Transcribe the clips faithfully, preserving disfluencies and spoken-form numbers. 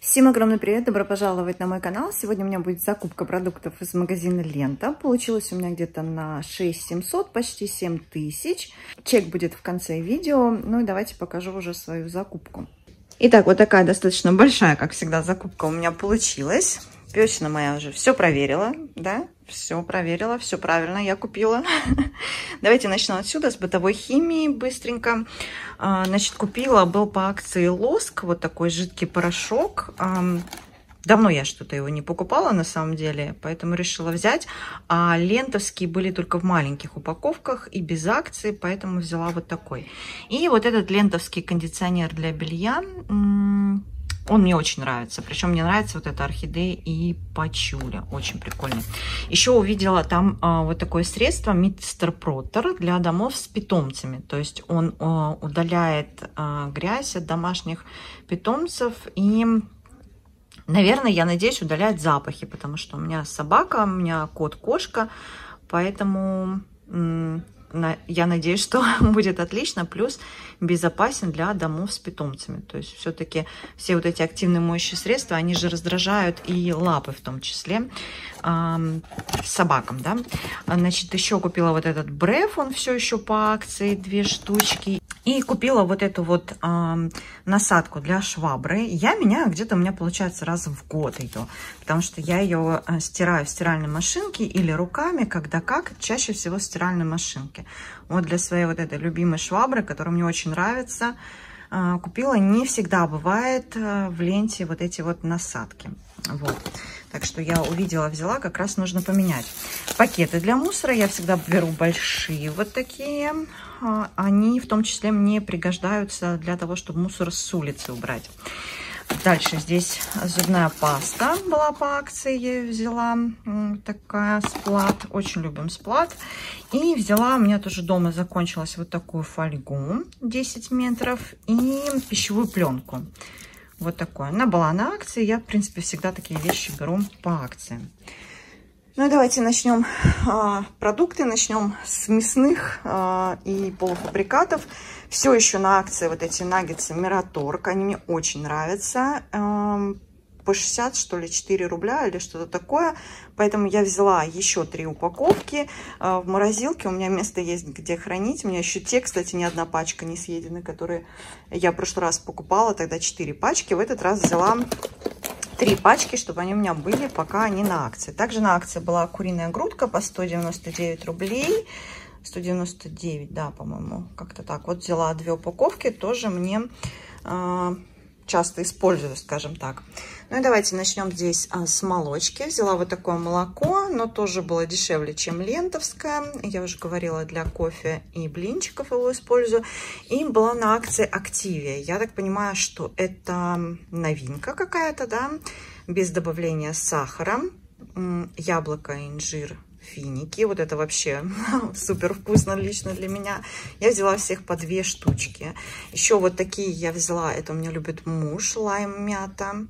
Всем огромный привет, добро пожаловать на мой канал. Сегодня у меня будет закупка продуктов из магазина Лента. Получилось у меня где-то на шесть семьсот, почти семь тысяч. Чек будет в конце видео. Ну и давайте покажу уже свою закупку. Итак, вот такая достаточно большая, как всегда, закупка у меня получилась. Пёсина моя уже все проверила, да? Все проверила, все правильно я купила. Давайте начну отсюда, с бытовой химии быстренько. Значит, купила, был по акции Лоск, вот такой жидкий порошок. Давно я что-то его не покупала на самом деле, поэтому решила взять. А лентовские были только в маленьких упаковках и без акции, поэтому взяла вот такой. И вот этот лентовский кондиционер для белья, он мне очень нравится. Причем мне нравится вот эта орхидея и пачуля. Очень прикольный. Еще увидела там а, вот такое средство мистер Проттер для домов с питомцами. То есть он а, удаляет а, грязь от домашних питомцев и... Наверное, я надеюсь, удаляет запахи, потому что у меня собака, у меня кот-кошка, поэтому я надеюсь, что будет отлично, плюс безопасен для домов с питомцами. То есть все-таки все вот эти активные моющие средства, они же раздражают и лапы в том числе э, собакам, да. Значит, еще купила вот этот Бреф, он все еще по акции, две штучки. И купила вот эту вот э, насадку для швабры. Я меняю где-то, у меня получается раз в год ее, потому что я ее стираю в стиральной машинке или руками, когда как, чаще всего в стиральной машинке. Вот для своей вот этой любимой швабры, которая мне очень нравится, э, купила. Не всегда бывает э, в ленте вот эти вот насадки. Вот. Так что я увидела, взяла, как раз нужно поменять. Пакеты для мусора я всегда беру большие вот такие. Они в том числе мне пригождаются для того, чтобы мусор с улицы убрать. Дальше здесь зубная паста была по акции, я ее взяла. Такая сплат, очень любим сплат. И взяла, у меня тоже дома закончилась вот такую фольгу десять метров и пищевую пленку. Вот такое. Она была на акции. Я, в принципе, всегда такие вещи беру по акции. Ну и давайте начнем а, продукты. Начнем с мясных а, и полуфабрикатов. Все еще на акции вот эти наггетсы Мираторг. Они мне очень нравятся. А, по шестьдесят, что ли, четыре рубля или что-то такое. Поэтому я взяла еще три упаковки. А, в морозилке у меня место есть, где хранить. У меня еще те, кстати, ни одна пачка не съедены, которые я в прошлый раз покупала. Тогда четыре пачки. В этот раз взяла... Три пачки, чтобы они у меня были, пока они на акции. Также на акции была куриная грудка по сто девяносто девять рублей. сто девяносто девять, да, по-моему, как-то так. Вот взяла две упаковки, тоже мне э, часто использую, скажем так. Ну и давайте начнем здесь а, с молочки. Взяла вот такое молоко, но тоже было дешевле, чем лентовское. Я уже говорила, для кофе и блинчиков его использую. И была на акции Активия. Я так понимаю, что это новинка какая-то, да, без добавления сахара. Яблоко, инжир, финики. Вот это вообще супер вкусно лично для меня. Я взяла всех по две штучки. Еще вот такие я взяла. Это у меня любит муж. Лайм, мята.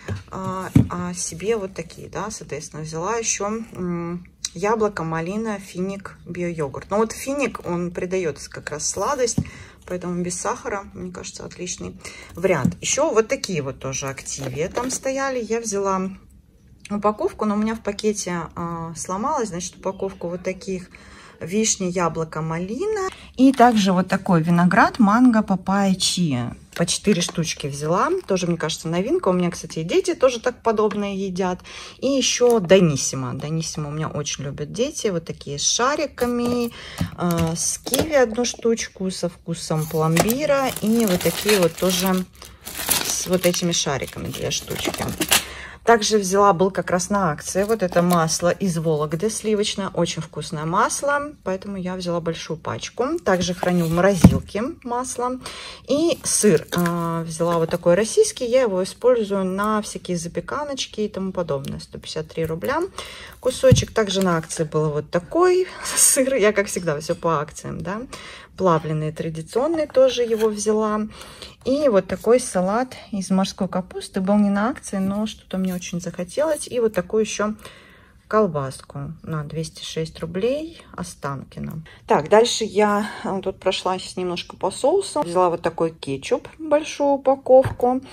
А, а себе вот такие, да, соответственно, взяла еще яблоко, малина, финик, био-йогурт. Но вот финик, он придает как раз сладость, поэтому без сахара, мне кажется, отличный вариант. Еще вот такие вот тоже Активия там стояли. Я взяла упаковку, но у меня в пакете а, сломалась, значит, упаковку вот таких: вишня, яблоко, малина. И также вот такой виноград, манго, папайя, чиа. По четыре штучки взяла. Тоже, мне кажется, новинка. У меня, кстати, и дети тоже так подобное едят. И еще Даниссимо. Даниссимо у меня очень любят дети. Вот такие с шариками. Э, с киви одну штучку. Со вкусом пломбира. И вот такие вот тоже с вот этими шариками две штучки. Также взяла, был как раз на акции, вот это масло из Вологды сливочное, очень вкусное масло, поэтому я взяла большую пачку. Также храню в морозилке масло. И сыр э, взяла вот такой российский, я его использую на всякие запеканочки и тому подобное. сто пятьдесят три рубля кусочек. Также на акции был вот такой сыр, я как всегда все по акциям, да. Плавленый традиционный тоже его взяла. И вот такой салат из морской капусты. Был не на акции, но что-то мне очень захотелось. И вот такую еще колбаску на двести шесть рублей Останкино. Так, дальше я тут прошлась немножко по соусам. Взяла вот такой кетчуп, большую упаковку.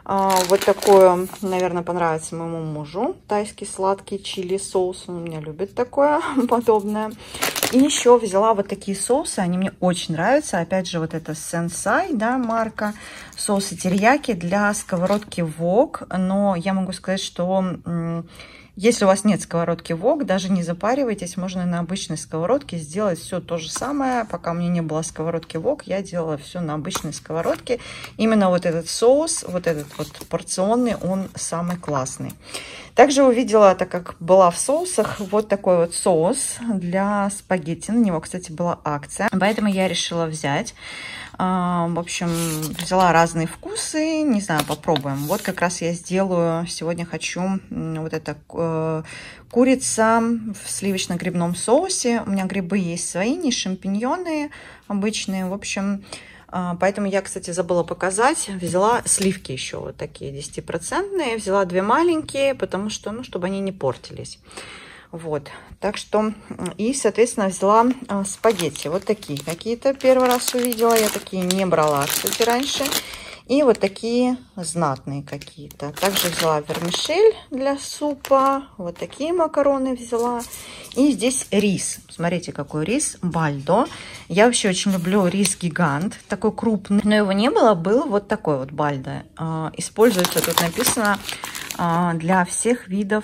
Вот такое, наверное, понравится моему мужу. Тайский сладкий чили соус. Он у меня любит такое подобное. И еще взяла вот такие соусы. Они мне очень нравятся. Опять же, вот это Сенсай, да, марка. Соусы терияки для сковородки вок. Но я могу сказать, что если у вас нет сковородки вок, даже не запаривайтесь. Можно на обычной сковородке сделать все то же самое. Пока у меня не было сковородки вок, я делала все на обычной сковородке. Именно вот этот соус, вот этот вот порционный, он самый классный. Также увидела, так как была в соусах, вот такой вот соус для спагетти. На него, кстати, была акция. Поэтому я решила взять. В общем, взяла разные вкусы. Не знаю, попробуем. Вот как раз я сделаю. Сегодня хочу вот это э, курица в сливочно-грибном соусе. У меня грибы есть свои, не шампиньоны обычные. В общем... Поэтому я, кстати, забыла показать. Взяла сливки еще вот такие десятипроцентные. Взяла две маленькие, потому что, ну, чтобы они не портились. Вот. Так что, и, соответственно, взяла спагетти. Вот такие какие-то первый раз увидела. Я такие не брала, кстати, раньше. И вот такие знатные какие-то. Также взяла вермишель для супа. Вот такие макароны взяла. И здесь рис. Смотрите, какой рис. Бальдо. Я вообще очень люблю рис гигант. Такой крупный. Но его не было. Был вот такой вот бальдо. Используется, тут написано, для всех видов...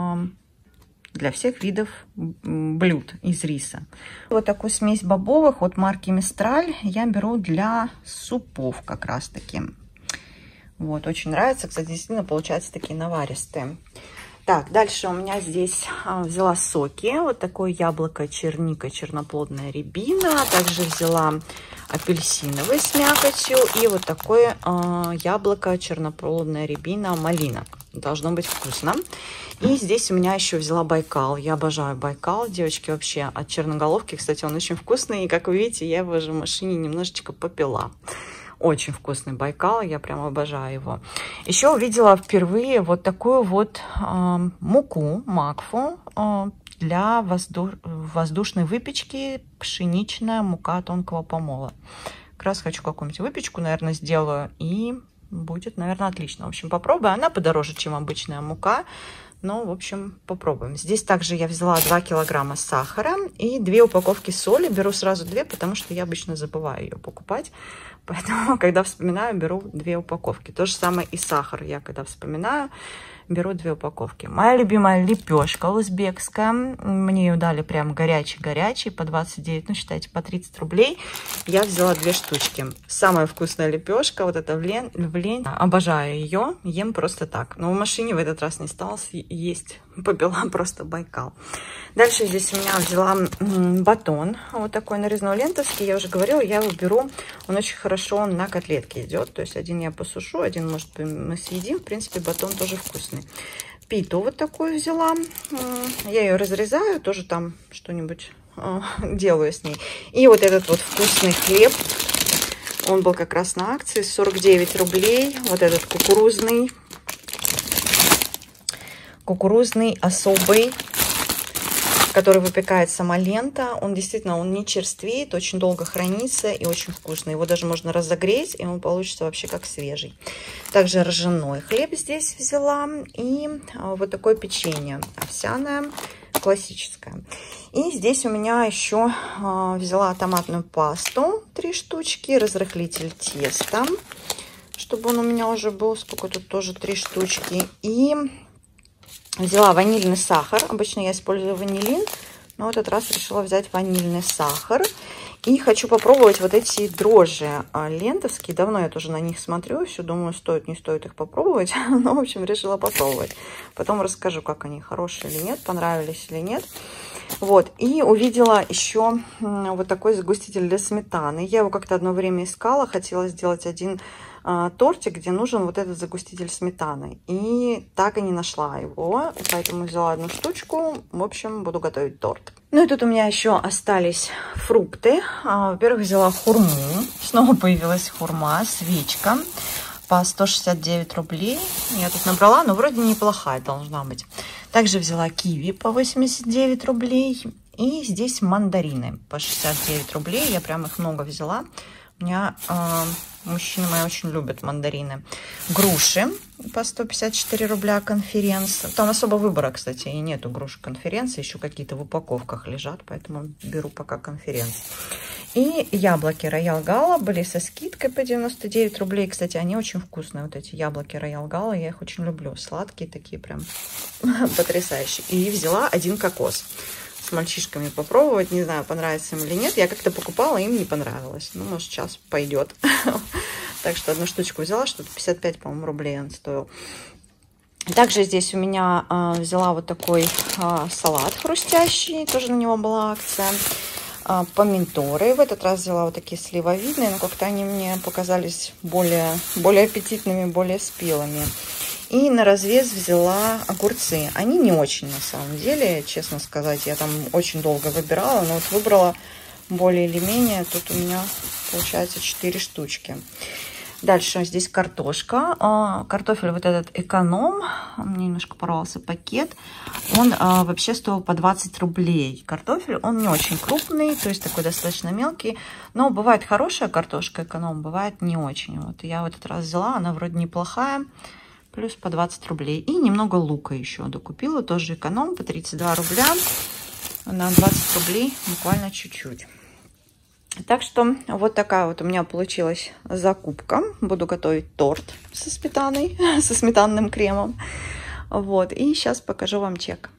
для всех видов блюд из риса. Вот такую смесь бобовых от марки Мистраль я беру для супов как раз таки. Вот, очень нравится. Кстати, действительно получаются такие наваристые. Так, дальше у меня здесь а, взяла соки. Вот такое яблоко, черника, черноплодная рябина. Также взяла апельсиновый с мякотью. И вот такое а, яблоко, черноплодная рябина, малина. Должно быть вкусно. И здесь у меня еще взяла Байкал. Я обожаю Байкал, девочки, вообще от черноголовки. Кстати, он очень вкусный. И, как вы видите, я его уже в машине немножечко попила. Очень вкусный Байкал, я прям обожаю его. Еще увидела впервые вот такую вот э, муку, макфу, э, для воздуш... воздушной выпечки. Пшеничная мука тонкого помола. Как раз хочу какую-нибудь выпечку, наверное, сделаю. И будет, наверное, отлично. В общем, попробую. Она подороже, чем обычная мука. Но, в общем, попробуем. Здесь также я взяла два килограмма сахара и две упаковки соли. Беру сразу две, потому что я обычно забываю ее покупать. Поэтому, когда вспоминаю, беру две упаковки. То же самое и сахар. Я, когда вспоминаю, беру две упаковки. Моя любимая лепешка узбекская. Мне ее дали прям горячий-горячий по двадцать девять, ну, считайте, по тридцать рублей. Я взяла две штучки. Самая вкусная лепешка, вот эта в лен, в лен. Обожаю ее, ем просто так. Но в машине в этот раз не стала есть. Побила просто Байкал. Дальше здесь у меня взяла батон. Вот такой нарезной лентовский. Я уже говорила, я его беру. Он очень хорошо на котлетки идет. То есть один я посушу, один, может, мы съедим. В принципе, батон тоже вкусный. Питу вот такую взяла. Я ее разрезаю, тоже там что-нибудь делаю с ней. И вот этот вот вкусный хлеб. Он был как раз на акции, сорок девять рублей. Вот этот кукурузный. Кукурузный особый, который выпекает сама лента. Он действительно, он не черствеет, очень долго хранится и очень вкусный. Его даже можно разогреть, и он получится вообще как свежий. Также ржаной хлеб здесь взяла. И вот такое печенье овсяное, классическое. И здесь у меня еще взяла томатную пасту, три штучки, разрыхлитель теста, чтобы он у меня уже был. Сколько тут тоже, три штучки. И взяла ванильный сахар. Обычно я использую ванилин, но в этот раз решила взять ванильный сахар. И хочу попробовать вот эти дрожжи лентовские. Давно я тоже на них смотрю. Все думаю, стоит, не стоит их попробовать. Но, в общем, решила попробовать. Потом расскажу, как они, хорошие или нет, понравились или нет. Вот. И увидела еще вот такой загуститель для сметаны. Я его как-то одно время искала. Хотела сделать один тортик, где нужен вот этот загуститель сметаны. И так и не нашла его. Поэтому взяла одну штучку. В общем, буду готовить торт. Ну и тут у меня еще остались фрукты. Во-первых, взяла хурму. Снова появилась хурма, свечка по сто шестьдесят девять рублей. Я тут набрала, но вроде неплохая должна быть. Также взяла киви по восемьдесят девять рублей. И здесь мандарины по шестьдесят девять рублей. Я прям их много взяла. У меня э, Мужчины мои очень любят мандарины. Груши по сто пятьдесят четыре рубля конференц. Там особо выбора, кстати, и нету груш конференции. Еще какие-то в упаковках лежат, поэтому беру пока конференц. И яблоки Роял Гала были со скидкой по девяносто девять рублей. Кстати, они очень вкусные, вот эти яблоки Роял Гала. Я их очень люблю. Сладкие такие прям потрясающие. И взяла один кокос. С мальчишками попробовать. Не знаю, понравится им или нет. Я как-то покупала, им не понравилось. Ну, может, сейчас пойдет. Так что одну штучку взяла, что-то пятьдесят пять, по-моему, рублей он стоил. Также здесь у меня а, взяла вот такой а, салат хрустящий. Тоже на него была акция. А, помидоры. В этот раз взяла вот такие сливовидные, но как-то они мне показались более, более аппетитными, более спелыми. И на развес взяла огурцы. Они не очень, на самом деле, честно сказать. Я там очень долго выбирала, но вот выбрала более или менее. Тут у меня получается четыре штучки. Дальше здесь картошка. Картофель вот этот эконом. Мне немножко порвался пакет. Он вообще стоил по двадцать рублей. Картофель, он не очень крупный, то есть такой достаточно мелкий. Но бывает хорошая картошка эконом, бывает не очень. Вот я в этот раз взяла, она вроде неплохая. Плюс по двадцать рублей. И немного лука еще докупила. Тоже эконом по тридцать два рубля. На двадцать рублей буквально чуть-чуть. Так что вот такая вот у меня получилась закупка. Буду готовить торт со сметаной, со сметанным кремом. Вот. И сейчас покажу вам чек.